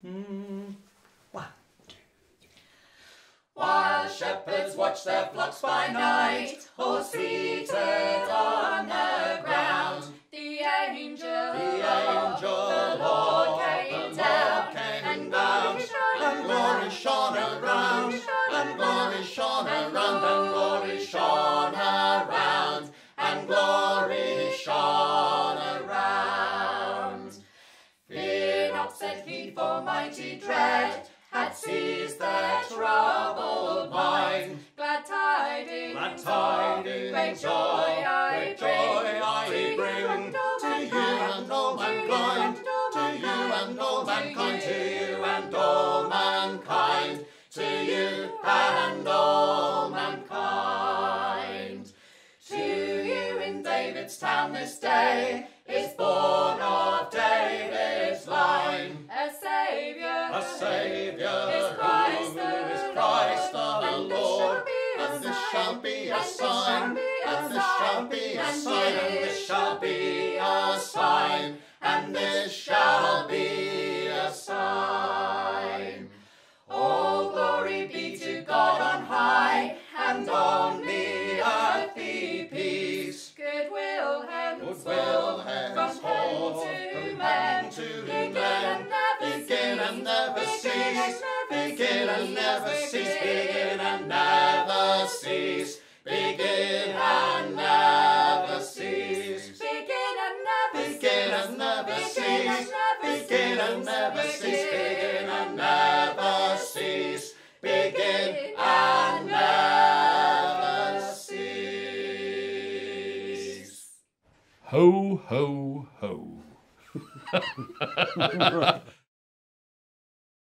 One, two. While shepherds watch their flocks by night, all seated on the ground, the angel of the Lord came down, and glory shone around, and glory shone around, and glory shone around, and glory shone around. Fear not, said he, for mighty dread had seized their troubled mind. Glad tidings, great joy I bring to you and all mankind, to you and all mankind, to you and all mankind, to you and all mankind. To you in David's town this day is born of David's line a Saviour, is Christ the Lord. And this shall be a sign, and this shall be a sign, and this shall be a sign, and this shall be a sign. All glory be to God on high, and on the earthly peace. Goodwill henceforth from men to men, begin and never cease, begin and never cease, begin and never cease, begin and never cease, begin and never cease, begin and never cease, begin and never cease, begin and never cease. Ho, ho, ho.